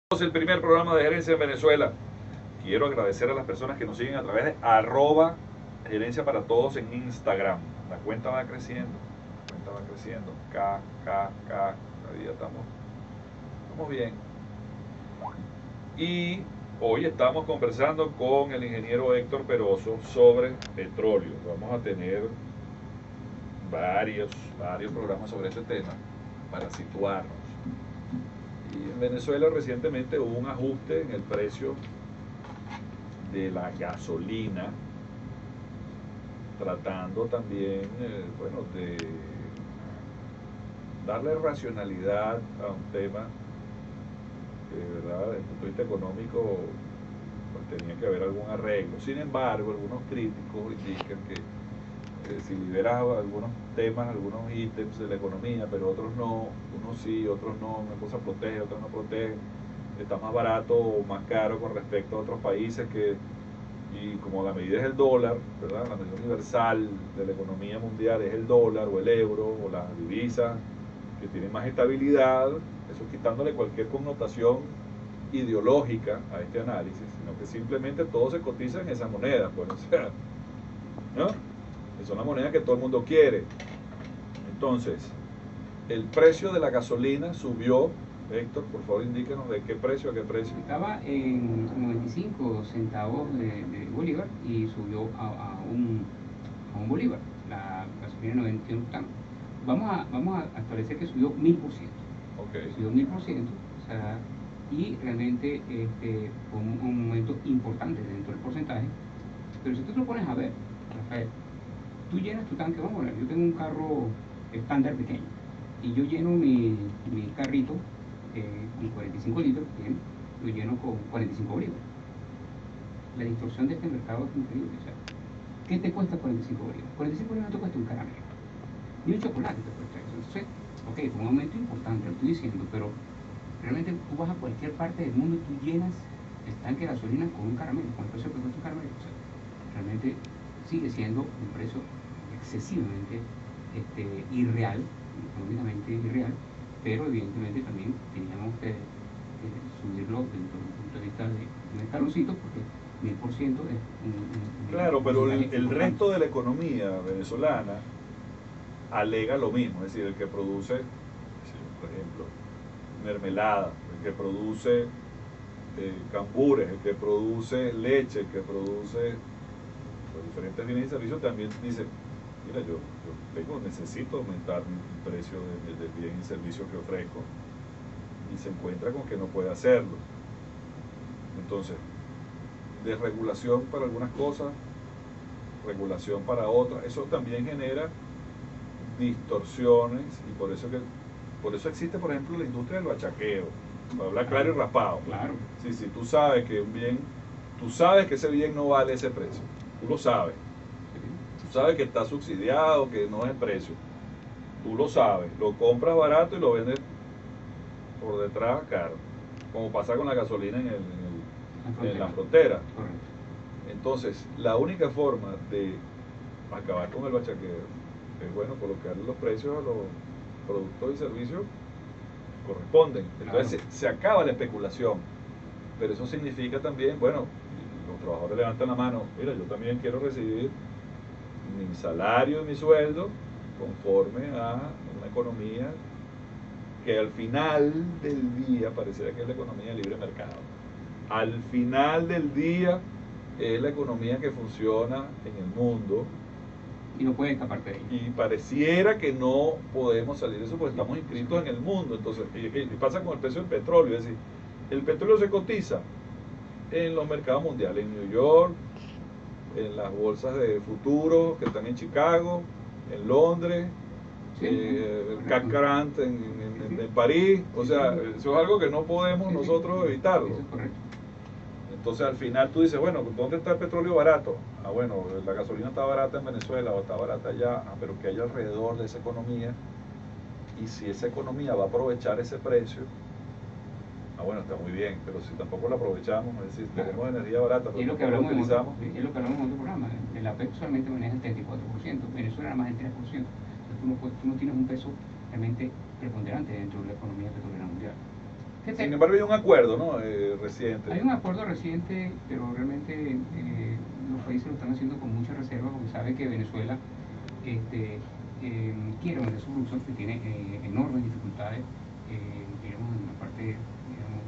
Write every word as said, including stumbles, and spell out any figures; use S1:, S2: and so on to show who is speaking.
S1: El primer programa de gerencia en Venezuela. Quiero agradecer a las personas que nos siguen a través de arroba gerencia para todos en Instagram. La cuenta va creciendo, la cuenta va creciendo. K, K, K, cada día estamos, estamos bien. Y hoy estamos conversando con el ingeniero Héctor Peroso sobre petróleo. Vamos a tener varios, varios programas sobre este tema para situarnos. Y en Venezuela recientemente hubo un ajuste en el precio de la gasolina, tratando también, eh, bueno, de darle racionalidad a un tema que, de verdad, desde el punto de vista económico, pues, tenía que haber algún arreglo. Sin embargo, algunos críticos indican que eh, si liberas algunos temas, algunos ítems de la economía, pero otros no, unos sí, otros no, una cosa protege, otra no protege, está más barato o más caro con respecto a otros países que, y como la medida es el dólar, ¿verdad? La medida universal de la economía mundial es el dólar o el euro o las divisas que tienen más estabilidad, eso quitándole cualquier connotación ideológica a este análisis, sino que simplemente todo se cotiza en esa moneda, pues, o sea, ¿no? Son las monedas que todo el mundo quiere. Entonces, el precio de la gasolina subió. Héctor, por favor, indíquenos de qué precio a qué precio.
S2: Estaba en noventa y cinco centavos de, de bolívar y subió a, a, un, a un bolívar, la gasolina noventa y uno octanos. Vamos a, vamos a establecer que subió mil por ciento.
S1: Okay.
S2: Subió mil por ciento, o sea, y realmente este, fue un, un momento importante dentro del porcentaje. Pero si tú te lo pones a ver, Rafael, tú llenas tu tanque, vamos a ver, yo tengo un carro estándar pequeño y yo lleno mi, mi carrito eh, con cuarenta y cinco litros, bien, lo lleno con cuarenta y cinco bolívares. La distorsión de este mercado es increíble. O sea, ¿qué te cuesta cuarenta y cinco bolívares? cuarenta y cinco bolívares no te cuesta un caramelo, ni un chocolate te cuesta eso. Entonces, ok, fue un aumento importante, lo estoy diciendo, pero realmente tú vas a cualquier parte del mundo y tú llenas el tanque de gasolina con un caramelo, con el precio que cuesta un caramelo. O sea, realmente sigue siendo un precio excesivamente este, irreal, económicamente irreal, pero evidentemente también teníamos que, que subirlo desde un punto de vista de un escaloncito, porque mil por ciento es un, un,
S1: claro,
S2: un
S1: pero el, el resto de la economía venezolana alega lo mismo, es decir, el que produce, por ejemplo, mermelada, el que produce eh, cambures, el que produce leche, el que produce los diferentes bienes y servicios también dice, mira, yo, yo tengo, necesito aumentar el precio del de, de bien y servicio que ofrezco, y se encuentra con que no puede hacerlo. Entonces, desregulación para algunas cosas, regulación para otras, eso también genera distorsiones, y por eso que por eso existe, por ejemplo, la industria del bachaqueo, para hablar claro y raspado.
S2: Claro.
S1: Sí, sí, tú sabes que un bien, tú sabes que ese bien no vale ese precio, tú lo sabes. Tú sabes que está subsidiado, que no es el precio. Tú lo sabes, lo compras barato y lo vendes por detrás caro, como pasa con la gasolina en, el, en, el, en la frontera. Entonces, la única forma de acabar con el bachaqueo es, bueno, colocarle los precios a los productos y servicios que corresponden. Entonces, claro, se, se acaba la especulación. Pero eso significa también, bueno, los trabajadores levantan la mano, mira, yo también quiero recibir mi salario y mi sueldo conforme a una economía que al final del día pareciera que es la economía de libre mercado. Al final del día es la economía que funciona en el mundo
S2: y no puede escaparte de ella.
S1: Y pareciera que no podemos salir de eso porque estamos inscritos en el mundo. Entonces, ¿qué pasa con el precio del petróleo? Es decir, el petróleo se cotiza en los mercados mundiales, en New York, en las bolsas de futuros que están en Chicago, en Londres, sí, eh, el C A C quaranta en, en, en, en París. O sea, eso es algo que no podemos nosotros evitarlo.
S2: Eso es correcto.
S1: Entonces al final tú dices, bueno, ¿dónde está el petróleo barato? Ah, bueno, la gasolina está barata en Venezuela o está barata allá, ah, pero ¿qué hay alrededor de esa economía? Y si esa economía va a aprovechar ese precio, ah, bueno, está muy bien, pero si tampoco la aprovechamos, es decir,
S2: claro,
S1: tenemos energía barata, pero
S2: es lo que
S1: tampoco
S2: hablamos
S1: la utilizamos.
S2: En, es lo que hablamos en otro programa, el APEC solamente maneja el treinta y cuatro por ciento, Venezuela nada más el tres por ciento, entonces tú no, puedes, tú no tienes un peso realmente preponderante dentro de la economía petrolera mundial. ¿Qué te-
S1: Sin embargo, hay un acuerdo, ¿no? Eh, reciente.
S2: Hay un acuerdo reciente, pero realmente eh, los países lo están haciendo con mucha reserva porque saben que Venezuela este, eh, quiere vender su producción, que tiene eh, enormes dificultades, eh, digamos, en la parte digamos,